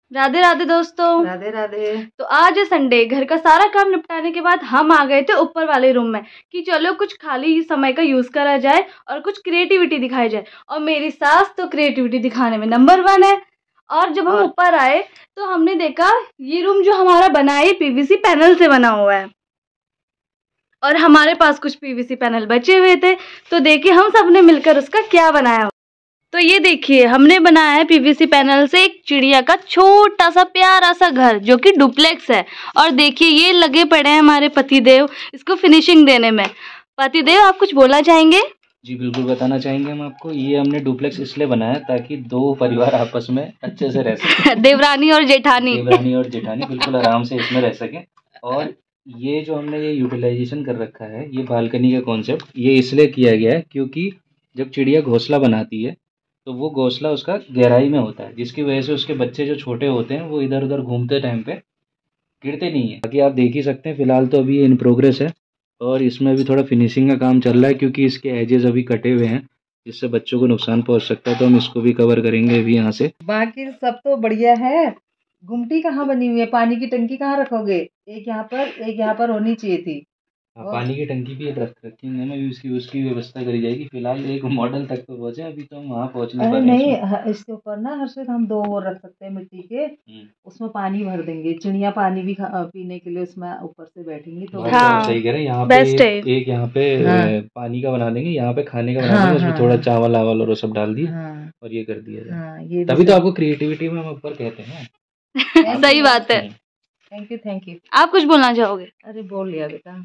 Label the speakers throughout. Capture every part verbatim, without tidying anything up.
Speaker 1: राधे राधे दोस्तों।
Speaker 2: राधे राधे।
Speaker 1: तो आज है संडे, घर का सारा काम निपटाने के बाद हम आ गए थे ऊपर वाले रूम में कि चलो कुछ खाली समय का यूज करा जाए और कुछ क्रिएटिविटी दिखाई जाए। और मेरी सास तो क्रिएटिविटी दिखाने में नंबर वन है। और जब हम ऊपर आए तो हमने देखा ये रूम जो हमारा बना है पीवीसी पैनल से बना हुआ है और हमारे पास कुछ पीवीसी पैनल बचे हुए थे, तो देखिए हम सब ने मिलकर उसका क्या बनाया। तो ये देखिए हमने बनाया है पीवीसी पैनल से एक चिड़िया का छोटा सा प्यारा सा घर जो कि डुप्लेक्स है। और देखिए ये लगे पड़े हैं हमारे पतिदेव इसको फिनिशिंग देने में। पतिदेव आप कुछ बोलना चाहेंगे?
Speaker 3: जी बिल्कुल बताना चाहेंगे हम आपको। ये हमने डुप्लेक्स इसलिए बनाया ताकि दो परिवार आपस में अच्छे से रह सके।
Speaker 1: देवरानी और जेठानी
Speaker 3: देवरानी और जेठानी बिल्कुल आराम से इसमें रह सके। और ये जो हमने ये यूटिलाइजेशन कर रखा है, ये बालकनी का कॉन्सेप्ट ये इसलिए किया गया है क्योंकि जब चिड़िया घोंसला बनाती है तो वो घोंसला उसका गहराई में होता है, जिसकी वजह से उसके बच्चे जो छोटे होते हैं वो इधर उधर घूमते टाइम पे गिरते नहीं है। बाकी आप देख ही सकते हैं फिलहाल तो अभी ये इन प्रोग्रेस है और इसमें अभी थोड़ा फिनिशिंग का काम चल रहा है क्योंकि इसके एजेस अभी कटे हुए हैं जिससे बच्चों को नुकसान पहुंच सकता है, तो हम इसको भी कवर करेंगे अभी यहाँ से।
Speaker 2: बाकी सब तो बढ़िया है। गुमटी कहाँ बनी हुई है? पानी की टंकी कहाँ रखोगे? एक यहाँ पर एक यहाँ पर होनी चाहिए थी।
Speaker 3: पानी की टंकी भी रख रखेंगे में उसकी उसकी व्यवस्था करी जाएगी। फिलहाल एक मॉडल तक तो पहुंचे, अभी तो हम वहाँ पहुँचने
Speaker 2: अरे
Speaker 3: वाले
Speaker 2: नहीं,
Speaker 3: हैं।
Speaker 2: इसके ऊपर ना हर्षित हम दो और रख सकते हैं मिट्टी के, उसमें पानी भर देंगे, चिड़िया पानी भी पीने के लिए उसमें ऊपर से बैठेंगी तो
Speaker 1: हाँ,
Speaker 3: सही कह रहे हैं। यहाँ
Speaker 1: बेस्ट
Speaker 3: पे
Speaker 1: है।
Speaker 3: एक यहाँ पे
Speaker 2: हाँ।
Speaker 3: पानी का बना देंगे, यहाँ पे खाने का बना
Speaker 2: हाँ,
Speaker 3: देंगे, उसमें
Speaker 2: हाँ,
Speaker 3: थोड़ा
Speaker 2: हाँ।
Speaker 3: चावल आवल और वो सब डाल दिए
Speaker 2: हाँ,
Speaker 3: और ये कर दिया जाए।
Speaker 2: हाँ, ये
Speaker 3: तभी तो आपको क्रिएटिविटी में हम ऊपर कहते हैं।
Speaker 1: सही बात है।
Speaker 2: Thank you thank you.
Speaker 1: आप कुछ बोलना चाहोगे?
Speaker 2: अरे बोल लिया बेटा।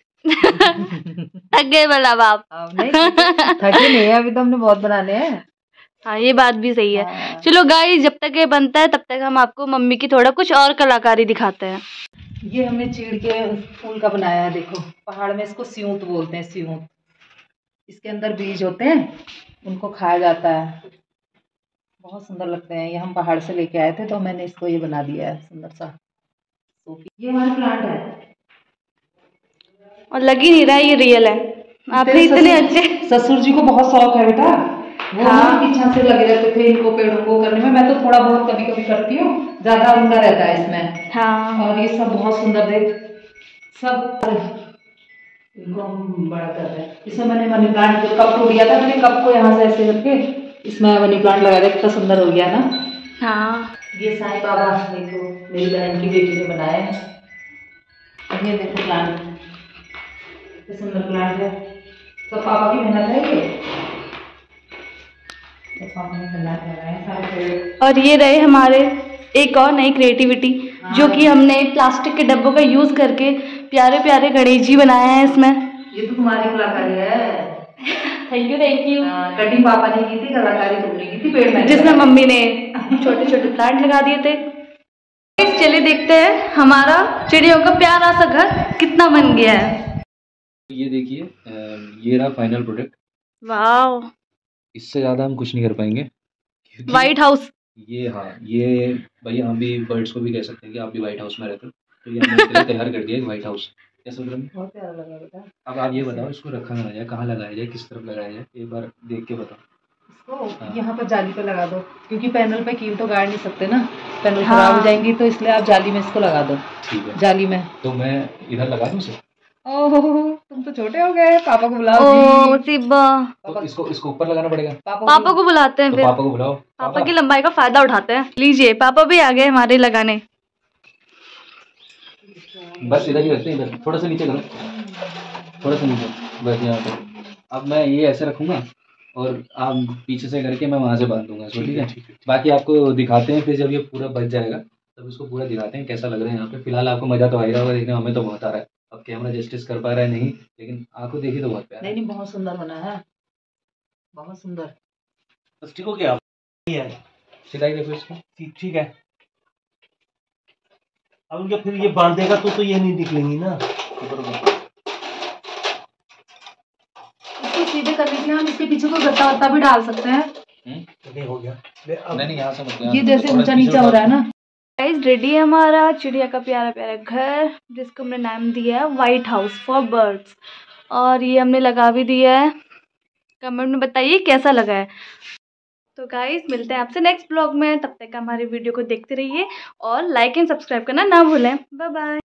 Speaker 1: थक गए मतलब आप?
Speaker 2: नहीं थके नहीं है, अभी तो हमने बहुत बनाने हैं।
Speaker 1: हाँ ये बात भी सही है।
Speaker 2: हाँ।
Speaker 1: चलो गाइस, जब तक ये बनता है तब तक हम आपको मम्मी की थोड़ा कुछ और कलाकारी दिखाते हैं।
Speaker 2: ये हमने चीड़ के फूल का बनाया है। देखो पहाड़ में इसको स्यूत बोलते हैं, स्यूत। इसके अंदर बीज होते हैं, उनको खाया जाता है, बहुत सुंदर लगते हैं। ये हम पहाड़ से लेके आए थे तो मैंने इसको ये बना दिया है सुंदर सा। ये हमारा प्लांट है
Speaker 1: और लग ही नहीं रहा है ये रियल है। आपने इतने अच्छे।
Speaker 2: ससुर जी को बहुत शौक है बेटा, वो हाँ पीछे से लगे रहते थे इनको पेड़ों को करने में। मैं तो थोड़ा बहुत कभी कभी करती हूँ, ज्यादा उनका रहता है इसमें।
Speaker 1: हाँ।
Speaker 2: और ये सब बहुत सुंदर देख सब इनको हम बड़ा कर रहे हैं। इसमें मैंने मनी प्लांट जो कप टूट गया था, मैंने कप को यहाँ से ऐसे करके इसमें मनी प्लांट लगा दिया। कितना सुंदर हो गया ना।
Speaker 1: हाँ
Speaker 2: ये साईं बाबा देखो मेरी बहन की बेटी ने बनाया है। ये देखो प्लांट कितना सुंदर प्लांट है, तो पापा की मेहनत है ये। तो पापा ने मेहनत लगाए सारे पेड़।
Speaker 1: और ये रहे हमारे एक और नई क्रिएटिविटी। हाँ। जो कि हमने प्लास्टिक के डब्बों का यूज करके प्यारे प्यारे गणेश जी बनाए हैं इसमें।
Speaker 2: ये तो तुम्हारी कलाकारी है।
Speaker 1: Thank you thank you.
Speaker 2: Cutting पापा ने की थी, कलाकारी तुमने की थी पेड़ में,
Speaker 1: जिसमें मम्मी ने छोटे छोटे प्लांट लगा दिए थे। चलिए देखते हैं हमारा चिड़ियों का प्यारा सा घर कितना बन गया है।
Speaker 3: ये देखिए ये रहा फाइनल प्रोडक्ट।
Speaker 1: वाह,
Speaker 3: इससे ज्यादा हम कुछ नहीं कर पाएंगे।
Speaker 1: White House.
Speaker 3: ये हाँ ये भाई हम भी बर्ड्स को भी कह सकते हैं कि आप भी व्हाइट हाउस में रहते हो, तो ये हमने इसके लिए तैयार कर दिया है व्हाइट हाउस। कैसा लग रहा है?
Speaker 2: प्यारा लगा बेटा।
Speaker 3: अब आप ये बताओ इसको रखा कहाँ जाए, कहाँ लगाया जाए, किस तरफ लगाया जाए, एक बार देख के बताओ।
Speaker 2: इसको हाँ। यहाँ पर जाली पे लगा दो क्योंकि पैनल पे कील तो गाड़ नहीं सकते ना, पैनल खराब हाँ। हो जाएंगी, तो इसलिए आप जाली में इसको लगा दो। ठीक है जाली में। तो मैं इधर लगा दूँ इसे? ओह तुम तो छोटे हो गए, पापा को बुलाओ।
Speaker 1: ओ सिब्बा,
Speaker 3: तो इसको इसको ऊपर लगाना पड़ेगा।
Speaker 1: पापा, पापा को बुलाते हैं। तो फिर
Speaker 3: पापा को बुलाओ,
Speaker 1: पापा, पापा की लंबाई का फायदा उठाते हैं। लीजिए पापा भी आ गए हमारे लगाने।
Speaker 3: बस इधर ही रखते हैं, इधर थोड़ा सा नीचे करो, थोड़ा सा नीचे, बस यहाँ पे। अब मैं ये ऐसे रखूंगा और आप पीछे से करके मैं वहाँ से बांध दूंगा इसको। ठीक है, बाकी आपको दिखाते हैं फिर जब ये पूरा बच जाएगा तब इसको पूरा दिखाते हैं कैसा लग रहा है यहाँ पे। फिलहाल आपको मजा तो आ ही रहा होगा देखने, हमें तो बहुत आ रहा है। अब कैमरा जस्टिस कर पा रहा है नहीं, लेकिन आंखों देखी तो बहुत प्यारा। नहीं नहीं बहुत सुंदर बना है, बहुत सुंदर। बस ठीक हो गया, सिलाई देखो इसको।
Speaker 4: ठीक ठीक है। अब उनके फिर ये बांधेगा तो तो ये नहीं निकलेंगी ना।
Speaker 2: इसको सीधे कर लीजिए, हम इसके पीछे को गत्ता वत्ता भी डाल सकते हैं।
Speaker 4: नहीं हो गया,
Speaker 3: नहीं नहीं यहाँ से मत,
Speaker 2: ये जैसे ऊंचा नीचा हो रहा है ना।
Speaker 1: गाइस रेडी है हमारा चिड़िया का प्यारा प्यारा घर, जिसको हमने नाम दिया है व्हाइट हाउस फॉर बर्ड्स। और ये हमने लगा भी दिया है। कमेंट में बताइए कैसा लगा है। तो गाइस मिलते हैं आपसे नेक्स्ट ब्लॉग में, तब तक हमारी वीडियो को देखते रहिए और लाइक एंड सब्सक्राइब करना ना भूलें। Bye bye.